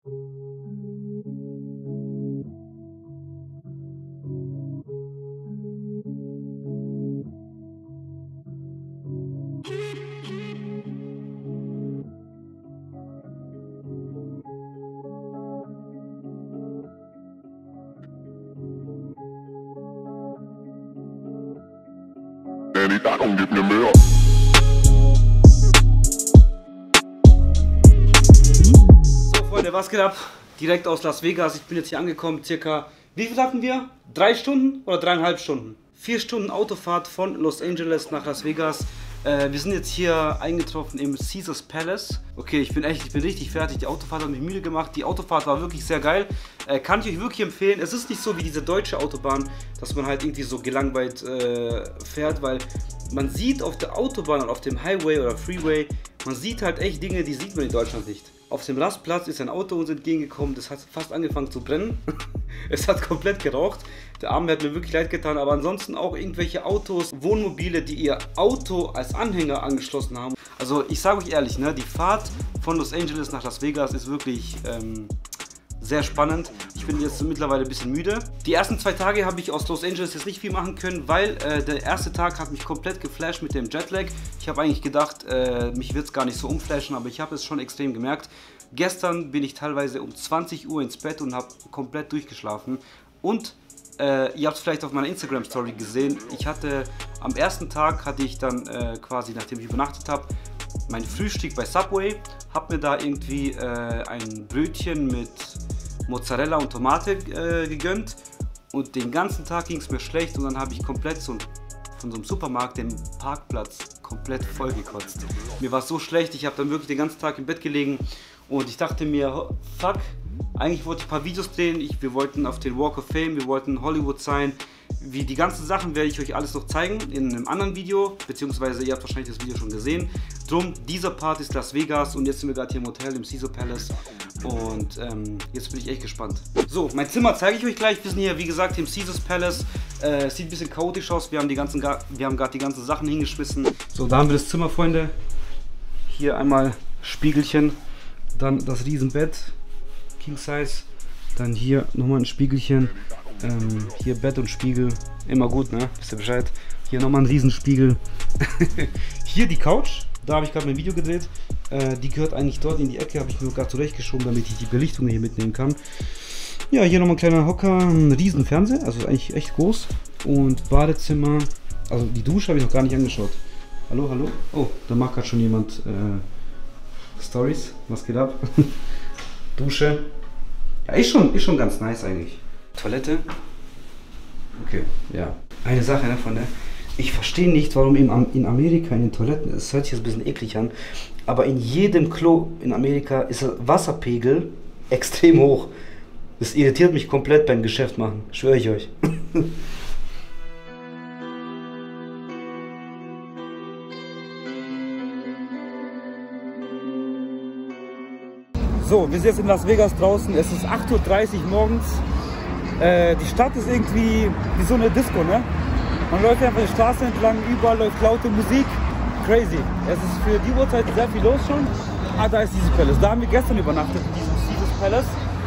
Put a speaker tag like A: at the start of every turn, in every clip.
A: So Freunde, was geht ab? Direkt aus Las Vegas. Ich bin jetzt hier angekommen, circa, wie viel hatten wir? 3 Stunden oder 3,5 Stunden? 4 Stunden Autofahrt von Los Angeles nach Las Vegas. Wir sind jetzt hier eingetroffen im Caesars Palace. Okay, ich bin richtig fertig. Die Autofahrt hat mich müde gemacht. Die Autofahrt war wirklich sehr geil. Kann ich euch wirklich empfehlen. Es ist nicht so wie diese deutsche Autobahn, dass man halt irgendwie so gelangweilt fährt, weil man sieht auf der Autobahn und auf dem Highway oder Freeway, man sieht halt echt Dinge, die sieht man in Deutschland nicht. Auf dem Rastplatz ist ein Auto uns entgegengekommen, das hat fast angefangen zu brennen. Es hat komplett geraucht. Der Arme hat mir wirklich leid getan, aber ansonsten auch irgendwelche Autos, Wohnmobile, die ihr Auto als Anhänger angeschlossen haben. Also ich sage euch ehrlich, ne, die Fahrt von Los Angeles nach Las Vegas ist wirklich sehr spannend. Ich bin jetzt mittlerweile ein bisschen müde. Die ersten 2 Tage habe ich aus Los Angeles jetzt nicht viel machen können, weil der erste Tag hat mich komplett geflasht mit dem Jetlag. Ich habe eigentlich gedacht, mich wird es gar nicht so umflashen, aber ich habe es schon extrem gemerkt. Gestern bin ich teilweise um 20 Uhr ins Bett und habe komplett durchgeschlafen. Und ihr habt es vielleicht auf meiner Instagram-Story gesehen. Am ersten Tag hatte ich dann quasi, nachdem ich übernachtet habe, mein Frühstück bei Subway. Habe mir da irgendwie ein Brötchen mit Mozzarella und Tomate gegönnt. Und den ganzen Tag ging es mir schlecht und dann habe ich komplett von so einem Supermarkt den Parkplatz komplett voll gekotzt. Mir war es so schlecht, ich habe dann wirklich den ganzen Tag im Bett gelegen und ich dachte mir, fuck, eigentlich wollte ich ein paar Videos drehen, wir wollten auf den Walk of Fame, wir wollten in Hollywood sein. Wie die ganzen Sachen werde ich euch alles noch zeigen in einem anderen Video, beziehungsweise ihr habt wahrscheinlich das Video schon gesehen. Drum, dieser Part ist Las Vegas und jetzt sind wir gerade hier im Hotel im Caesars Palace und jetzt bin ich echt gespannt. So, mein Zimmer zeige ich euch gleich. Wir sind hier, wie gesagt, im Caesars Palace. Sieht ein bisschen chaotisch aus, wir haben gerade die ganzen Sachen hingeschmissen. So, da haben wir das Zimmer, Freunde. Hier einmal Spiegelchen, dann das Riesenbett, King Size, dann hier nochmal ein Spiegelchen. Hier Bett und Spiegel, immer gut, ne? Wisst ihr Bescheid? Hier nochmal ein Riesenspiegel. Hier die Couch, da habe ich gerade mein Video gedreht. Die gehört eigentlich dort in die Ecke, habe ich mir gerade zurechtgeschoben, damit ich die Belichtung hier mitnehmen kann. Ja, hier nochmal ein kleiner Hocker, ein riesen Fernseher, also eigentlich echt groß. Und Badezimmer, also die Dusche habe ich noch gar nicht angeschaut. Hallo, hallo? Oh, da macht gerade schon jemand Stories. Was geht ab? Dusche. Ja, ist schon ganz nice eigentlich. Toilette. Okay, ja. Eine Sache, ne, Freunde. Ich verstehe nicht, warum in Amerika in den Toiletten, es hört sich jetzt ein bisschen eklig an, aber in jedem Klo in Amerika ist der Wasserpegel extrem hoch. Das irritiert mich komplett beim Geschäft machen, schwöre ich euch. So, wir sind jetzt in Las Vegas draußen, es ist 8:30 Uhr morgens. Die Stadt ist irgendwie wie so eine Disco, ne? Man läuft einfach die Straße entlang, überall läuft laute Musik. Crazy. Es ist für die Uhrzeit sehr viel los schon. Ah, da ist dieses Palace. Da haben wir gestern übernachtet, in diesem Caesars Palace.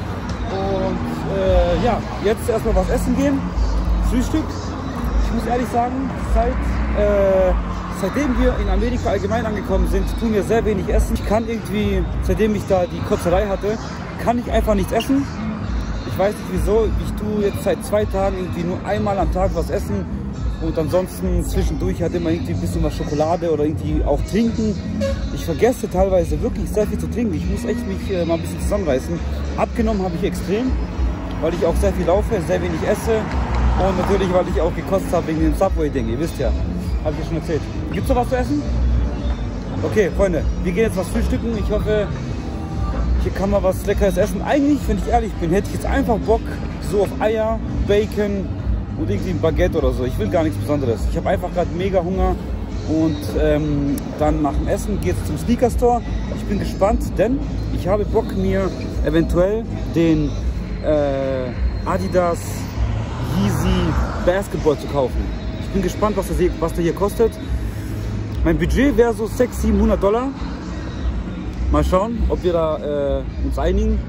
A: Und ja, jetzt erstmal was essen gehen. Frühstück. Ich muss ehrlich sagen, seitdem wir in Amerika allgemein angekommen sind, tun wir sehr wenig essen. Ich kann irgendwie, seitdem ich da die Kotzerei hatte, kann ich einfach nichts essen. Ich weiß nicht wieso, ich tue jetzt seit 2 Tagen irgendwie nur einmal am Tag was essen und ansonsten zwischendurch halt immer irgendwie ein bisschen was Schokolade oder irgendwie auch trinken. Ich vergesse teilweise wirklich sehr viel zu trinken, ich muss echt mich mal ein bisschen zusammenreißen. Abgenommen habe ich extrem, weil ich auch sehr viel laufe, sehr wenig esse und natürlich, weil ich auch gekostet habe wegen dem Subway-Ding, ihr wisst ja, habe ich ja schon erzählt. Gibt es noch was zu essen? Okay, Freunde, wir gehen jetzt was frühstücken, ich hoffe, hier kann man was Leckeres essen. Eigentlich, wenn ich ehrlich bin, hätte ich jetzt einfach Bock so auf Eier, Bacon und irgendwie ein Baguette oder so. Ich will gar nichts Besonderes. Ich habe einfach gerade mega Hunger und dann nach dem Essen geht es zum Sneaker Store. Ich bin gespannt, denn ich habe Bock, mir eventuell den Adidas Yeezy Basketball zu kaufen. Ich bin gespannt, was der hier kostet. Mein Budget wäre so 600-700 $. Mal schauen, ob wir da uns einigen.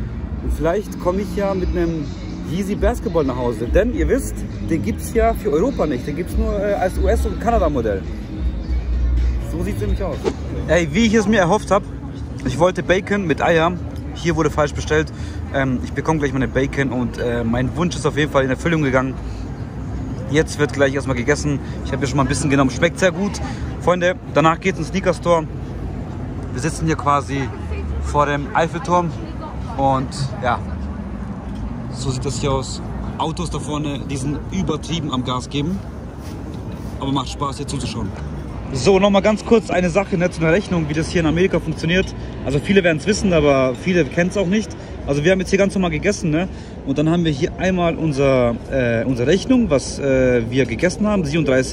A: Und vielleicht komme ich ja mit einem Yeezy Basketball nach Hause. Denn ihr wisst, den gibt es ja für Europa nicht. Den gibt es nur als US- und Kanada-Modell. So sieht es nämlich aus. Ey, wie ich es mir erhofft habe, ich wollte Bacon mit Eier. Hier wurde falsch bestellt. Ich bekomme gleich meine Bacon und mein Wunsch ist auf jeden Fall in Erfüllung gegangen. Jetzt wird gleich erstmal gegessen. Ich habe hier schon mal ein bisschen genommen. Schmeckt sehr gut. Freunde, danach geht es in den Sneaker Store. Wir sitzen hier quasi vor dem Eiffelturm. Und ja, so sieht das hier aus. Autos da vorne, die sind übertrieben am Gas geben. Aber macht Spaß hier zuzuschauen. So, nochmal ganz kurz eine Sache zu einer Rechnung, wie das hier in Amerika funktioniert. Also viele werden es wissen, aber viele kennen es auch nicht. Also wir haben jetzt hier ganz normal gegessen, ne? Und dann haben wir hier einmal unsere Rechnung, was wir gegessen haben,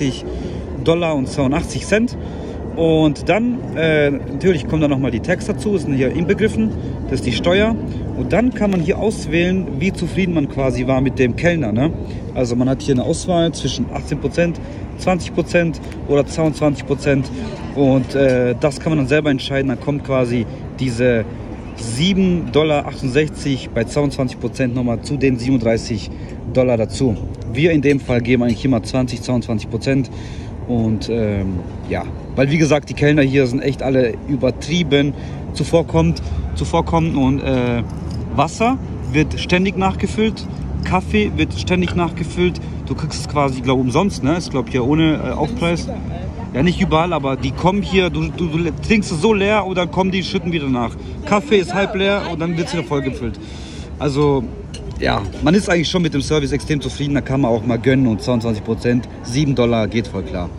A: $37,82. Und dann, natürlich kommen dann nochmal die Tax dazu, ist hier inbegriffen, das ist die Steuer. Und dann kann man hier auswählen, wie zufrieden man quasi war mit dem Kellner, ne? Also man hat hier eine Auswahl zwischen 18%, 20% oder 22%. Und das kann man dann selber entscheiden. Dann kommt quasi diese $7,68 bei 22% nochmal zu den $37 dazu. Wir in dem Fall geben eigentlich immer 22%. Und ja, weil wie gesagt, die Kellner hier sind echt alle übertrieben zuvorkommend. Und Wasser wird ständig nachgefüllt, Kaffee wird ständig nachgefüllt. Du kriegst es quasi, glaube ich, umsonst, ne? Ist, glaube ich, hier ohne Aufpreis. Ja, nicht überall, aber die kommen hier, du trinkst es so leer und dann kommen die, schütten wieder nach. Kaffee ist halb leer und dann wird es wieder vollgefüllt. Also, ja, man ist eigentlich schon mit dem Service extrem zufrieden, da kann man auch mal gönnen und 22%, $7 geht voll klar.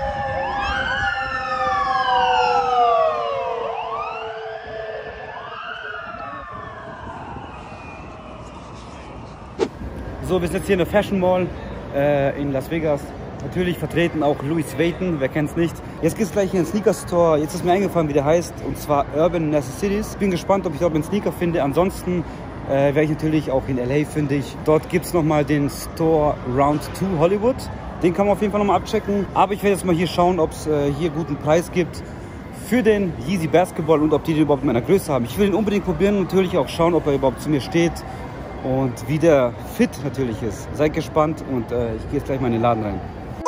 A: So, wir sind jetzt hier in der Fashion Mall in Las Vegas. Natürlich vertreten auch Louis Vuitton, wer kennt es nicht. Jetzt geht es gleich in den Sneaker Store. Jetzt ist mir eingefallen, wie der heißt, und zwar Urban Necessities. Ich bin gespannt, ob ich dort einen Sneaker finde. Ansonsten wäre ich natürlich auch in LA fündig. Dort gibt es nochmal den Store Round 2 Hollywood. Den kann man auf jeden Fall nochmal abchecken. Aber ich werde jetzt mal hier schauen, ob es hier guten Preis gibt für den Yeezy Basketball und ob die den überhaupt in meiner Größe haben. Ich will ihn unbedingt probieren und natürlich auch schauen, ob er überhaupt zu mir steht. Und wie der Fit natürlich ist. Seid gespannt und ich gehe jetzt gleich mal in den Laden rein.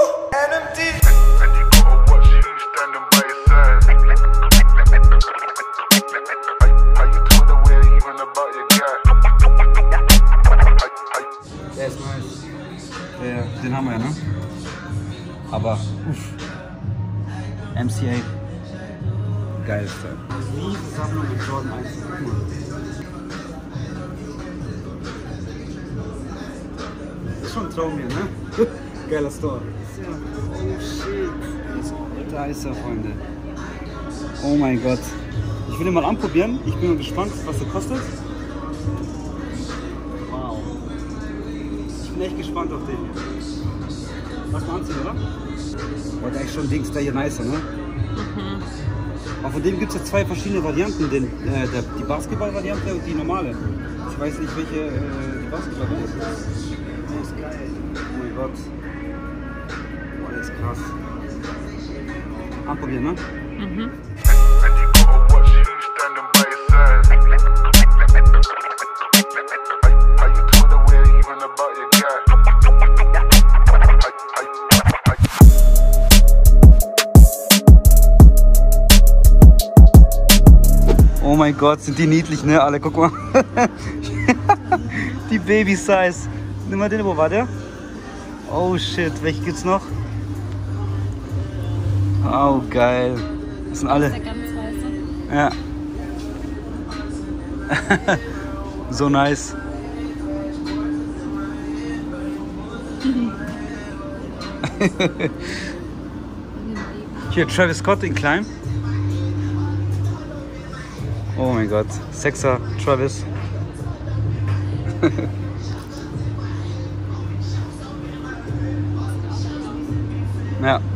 A: Der ist nice. Den haben wir ja, ne? Aber MCA. Geiles Teil. Diese Sammlung mit Jordan 1. Guck mal. Schon ein Traum hier, ne? Geiler Store. Oh shit. Da ist er, Freunde. Oh mein Gott. Ich will ihn mal anprobieren. Ich bin mal gespannt, was der kostet. Wow. Ich bin echt gespannt auf den hier. Lass mal anziehen, oder? Boah, der ist schon Dings, der hier nicer, ne? Mhm. Aber von dem gibt es ja zwei verschiedene Varianten. Die Basketball-Variante und die normale. Ich weiß nicht, welche die Basketball-Variante ist. Die ist geil. Oh mein Gott. Boah, der ist krass. Anprobieren, ne? Mhm. Oh mein Gott, sind die niedlich, ne? Alle, guck mal. Die Baby-Size. Nimm mal den, wo war der? Oh shit, welche gibt's noch? Oh, geil. Das sind alle. Das ist der ganz weiße. Ja. So nice. Hier, Travis Scott in klein. Oh mein Gott, Sexer Travis. Ja.